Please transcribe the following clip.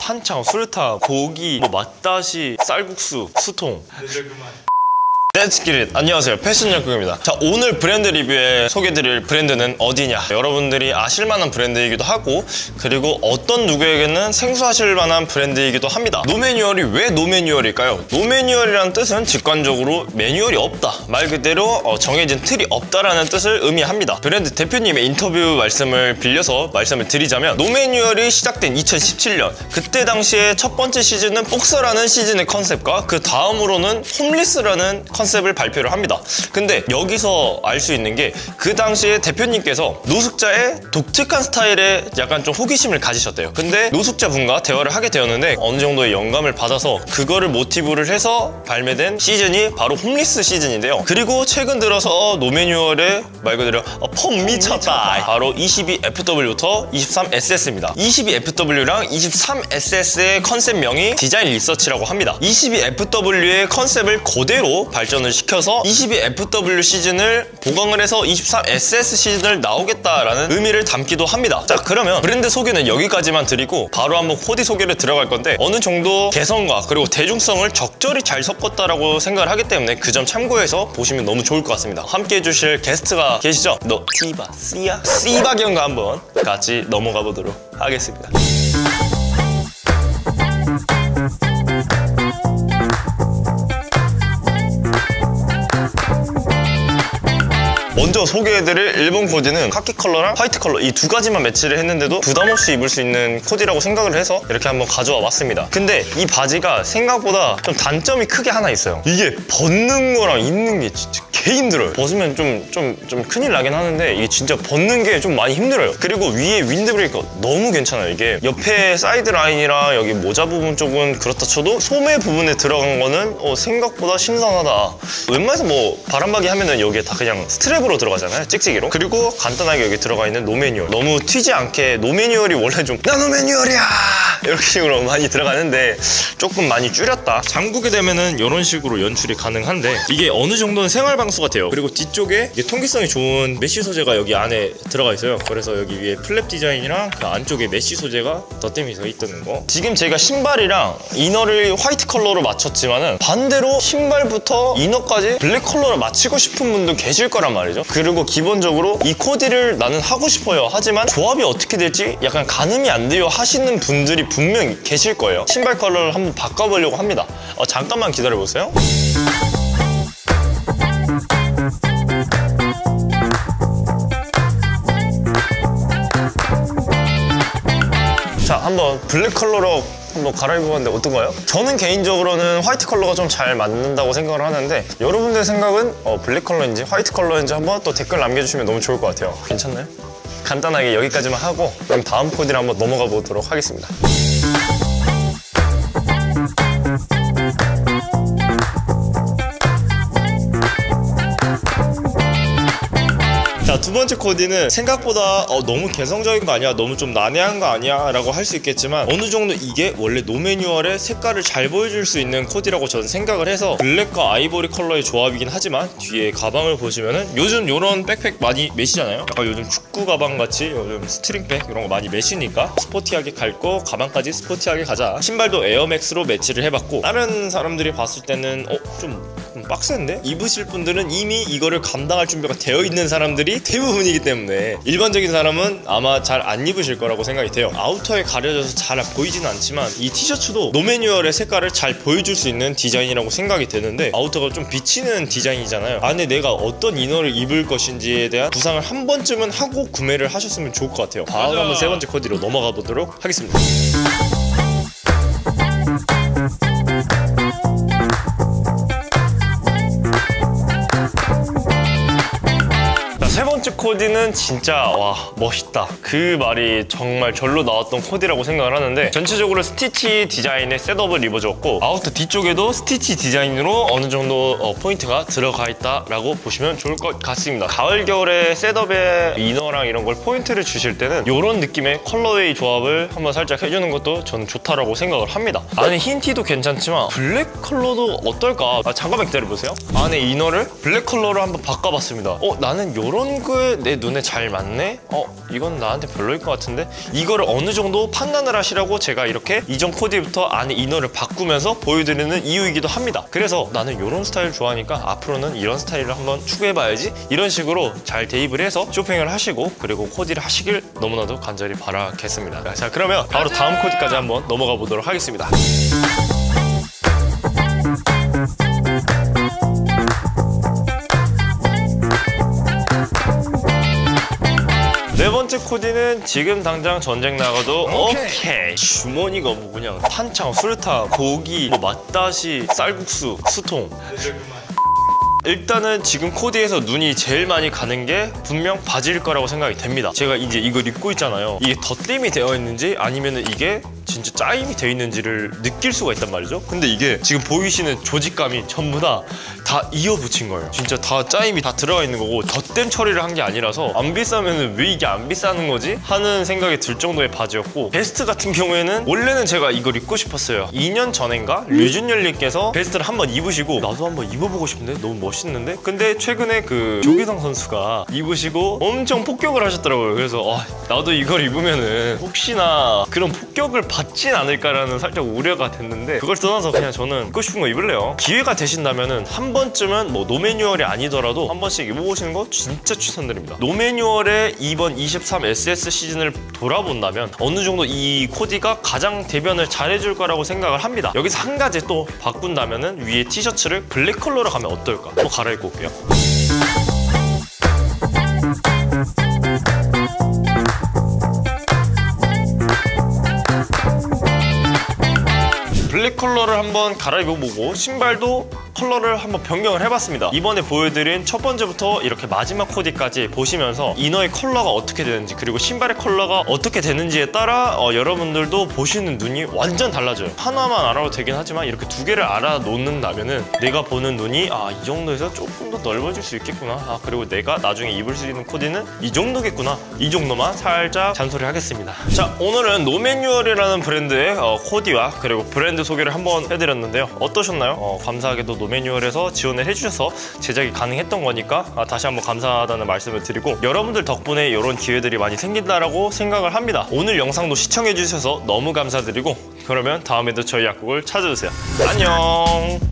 한창, 수류탄, 고기, 뭐 맛다시, 쌀국수, 수통. Let's get it! 안녕하세요, 패션 약국입니다. 자, 오늘 브랜드 리뷰에 소개해드릴 브랜드는 어디냐? 여러분들이 아실만한 브랜드이기도 하고, 그리고 어떤 누구에게는 생소하실 만한 브랜드이기도 합니다. 노매뉴얼이 왜 노매뉴얼일까요? 노매뉴얼이라는 뜻은 직관적으로 매뉴얼이 없다, 말 그대로 정해진 틀이 없다라는 뜻을 의미합니다. 브랜드 대표님의 인터뷰 말씀을 빌려서 말씀을 드리자면, 노매뉴얼이 시작된 2017년, 그때 당시에 첫 번째 시즌은 복서라는 시즌의 컨셉과 그 다음으로는 홈리스라는 컨셉을 발표를 합니다. 근데 여기서 알 수 있는 게, 그 당시에 대표님께서 노숙자의 독특한 스타일에 약간 좀 호기심을 가지셨대요. 근데 노숙자분과 대화를 하게 되었는데 어느 정도의 영감을 받아서 그거를 모티브를 해서 발매된 시즌이 바로 홈리스 시즌인데요. 그리고 최근 들어서 노매뉴얼의 말 그대로 폼 미쳤다, 바로 22FW부터 23SS입니다. 22FW랑 23SS의 컨셉명이 디자인 리서치라고 합니다. 22FW의 컨셉을 그대로 발전을 시켜서 22FW 시즌을 보강을 해서 23SS 시즌을 나오겠다라는 의미를 담기도 합니다. 자, 그러면 브랜드 소개는 여기까지만 드리고 바로 한번 코디 소개를 들어갈 건데, 어느 정도 개성과 그리고 대중성을 적절히 잘 섞었다라고 생각을 하기 때문에 그 점 참고해서 보시면 너무 좋을 것 같습니다. 함께 해주실 게스트가 계시죠? 티바, 씨박이 형과 한번 같이 넘어가 보도록 하겠습니다. 먼저 소개해드릴 일본 코디는 카키 컬러랑 화이트 컬러, 이 두 가지만 매치를 했는데도 부담없이 입을 수 있는 코디라고 생각을 해서 이렇게 한번 가져와 봤습니다. 근데 이 바지가 생각보다 좀 단점이 크게 하나 있어요. 이게 벗는 거랑 입는 게 진짜 개 힘들어요. 벗으면 좀 큰일 나긴 하는데, 이게 진짜 벗는 게 좀 많이 힘들어요. 그리고 위에 윈드브레이커 너무 괜찮아요. 이게 옆에 사이드 라인이랑 여기 모자 부분 쪽은 그렇다 쳐도 소매 부분에 들어간 거는 생각보다 신선하다. 웬만해서 뭐 바람막이 하면은 여기에 다 그냥 스트랩으로 들어가잖아요, 찍찍이로. 그리고 간단하게 여기 들어가 있는 노매뉴얼, 너무 튀지 않게. 노매뉴얼이 원래 좀 나 노매뉴얼이야 이렇게 식으로 많이 들어가는데 조금 많이 줄였다. 잠그게 되면은 이런 식으로 연출이 가능한데, 이게 어느 정도는 생활 방수가 돼요. 그리고 뒤쪽에 이게 통기성이 좋은 메쉬 소재가 여기 안에 들어가 있어요. 그래서 여기 위에 플랩 디자인이랑 그 안쪽에 메쉬 소재가 덧대미 서 있다는 거. 지금 제가 신발이랑 이너를 화이트 컬러로 맞췄지만은 반대로 신발부터 이너까지 블랙 컬러로 맞추고 싶은 분도 계실 거란 말이죠. 그리고 기본적으로 이 코디를 나는 하고 싶어요, 하지만 조합이 어떻게 될지 약간 가늠이 안 돼요 하시는 분들이 분명히 계실 거예요. 신발 컬러를 한번 바꿔보려고 합니다. 잠깐만 기다려보세요. 자, 한번 블랙 컬러로 한번 갈아입어봤는데 어떤가요? 저는 개인적으로는 화이트 컬러가 좀 잘 맞는다고 생각을 하는데, 여러분들 생각은 블랙 컬러인지 화이트 컬러인지 한번 또 댓글 남겨주시면 너무 좋을 것 같아요. 괜찮나요? 간단하게 여기까지만 하고 그럼 다음 코디를 한번 넘어가 보도록 하겠습니다. 자, 두 번째 코디는 생각보다 너무 개성적인 거 아니야, 너무 좀 난해한 거 아니야 라고 할 수 있겠지만, 어느 정도 이게 원래 노매뉴얼의 색깔을 잘 보여줄 수 있는 코디라고 저는 생각을 해서 블랙과 아이보리 컬러의 조합이긴 하지만, 뒤에 가방을 보시면은 요즘 요런 백팩 많이 매시잖아요. 약간 요즘 축구 가방 같이 요즘 스트링백 이런 거 많이 매시니까 스포티하게 갈 거 가방까지 스포티하게 가자. 신발도 에어맥스로 매치를 해봤고, 다른 사람들이 봤을 때는 좀 빡센데? 입으실 분들은 이미 이거를 감당할 준비가 되어 있는 사람들이 대부분이기 때문에 일반적인 사람은 아마 잘 안 입으실 거라고 생각이 돼요. 아우터에 가려져서 잘 보이지는 않지만 이 티셔츠도 노매뉴얼의 색깔을 잘 보여줄 수 있는 디자인이라고 생각이 되는데, 아우터가 좀 비치는 디자인이잖아요. 안에 내가 어떤 이너를 입을 것인지에 대한 구상을 한 번쯤은 하고 구매를 하셨으면 좋을 것 같아요. 바로 한번 세 번째 코디로 넘어가 보도록 하겠습니다. 세 번째 코디는 진짜 와 멋있다, 그 말이 정말 절로 나왔던 코디라고 생각을 하는데, 전체적으로 스티치 디자인의 셋업을 입어줬고, 아우터 뒤쪽에도 스티치 디자인으로 어느 정도 포인트가 들어가 있다라고 보시면 좋을 것 같습니다. 가을 겨울에 셋업에 이너랑 이런 걸 포인트를 주실 때는 이런 느낌의 컬러웨이 조합을 한번 살짝 해주는 것도 저는 좋다라고 생각을 합니다. 안에 흰 티도 괜찮지만 블랙 컬러도 어떨까? 잠깐만 기다려보세요. 안에 이너를 블랙 컬러로 한번 바꿔봤습니다. 나는 이런 거에 이게 내 눈에 잘 맞네? 이건 나한테 별로일 것 같은데? 이거를 어느 정도 판단을 하시라고 제가 이렇게 이전 코디부터 안에 이너를 바꾸면서 보여드리는 이유이기도 합니다. 그래서 나는 이런 스타일 좋아하니까 앞으로는 이런 스타일을 한번 추구해봐야지, 이런 식으로 잘 대입을 해서 쇼핑을 하시고 그리고 코디를 하시길 너무나도 간절히 바라겠습니다. 자, 그러면 바로 다음 코디까지 한번 넘어가 보도록 하겠습니다. 네 번째 코디는 지금 당장 전쟁 나가도 오케이 주머니가 뭐 그냥 탄창, 수류탄, 고기, 뭐 맛다시, 쌀국수, 수통. 일단은 지금 코디에서 눈이 제일 많이 가는 게 분명 바지일 거라고 생각이 됩니다. 제가 이제 이걸 입고 있잖아요. 이게 덧댐이 되어 있는지 아니면은 이게 진짜 짜임이 되어 있는지를 느낄 수가 있단 말이죠. 근데 이게 지금 보이시는 조직감이 전부 다 이어붙인 거예요. 진짜 다 짜임이 다 들어가 있는 거고 덧댐 처리를 한 게 아니라서 안 비싸면은 왜 이게 안 비싸는 거지? 하는 생각이 들 정도의 바지였고, 베스트 같은 경우에는 원래는 제가 이걸 입고 싶었어요. 2년 전인가 류준열님께서 베스트를 한번 입으시고 나도 한번 입어보고 싶은데 너무 멋있는데? 근데 최근에 그 조기성 선수가 입으시고 엄청 폭격을 하셨더라고요. 그래서 나도 이걸 입으면은 혹시나 그런 폭격을 받진 않을까라는 살짝 우려가 됐는데, 그걸 떠나서 그냥 저는 입고 싶은 거 입을래요. 기회가 되신다면은 한 번쯤은 뭐 노매뉴얼이 아니더라도 한 번씩 입어보시는 거 진짜 추천드립니다. 노매뉴얼의 이번 23 SS 시즌을 돌아본다면 어느 정도 이 코디가 가장 대변을 잘해줄 거라고 생각을 합니다. 여기서 한 가지 또 바꾼다면은 위에 티셔츠를 블랙 컬러로 가면 어떨까? 또 갈아입고 올게요. 블랙 컬러를 한번 갈아입어보고 신발도 컬러를 한번 변경을 해봤습니다. 이번에 보여드린 첫 번째부터 이렇게 마지막 코디까지 보시면서 이너의 컬러가 어떻게 되는지 그리고 신발의 컬러가 어떻게 되는지에 따라 여러분들도 보시는 눈이 완전 달라져요. 하나만 알아도 되긴 하지만 이렇게 두 개를 알아놓는다면은 내가 보는 눈이 이 정도에서 조금 더 넓어질 수 있겠구나, 그리고 내가 나중에 입을 수 있는 코디는 이 정도겠구나, 이 정도만 살짝 잔소리 하겠습니다. 자, 오늘은 노매뉴얼이라는 브랜드의 코디와 그리고 브랜드 소개를 한번 해드렸는데요. 어떠셨나요? 감사하게도 노매뉴얼에서 지원을 해주셔서 제작이 가능했던 거니까 다시 한번 감사하다는 말씀을 드리고, 여러분들 덕분에 이런 기회들이 많이 생긴다라고 생각을 합니다. 오늘 영상도 시청해주셔서 너무 감사드리고, 그러면 다음에도 저희 약국을 찾아주세요. 안녕.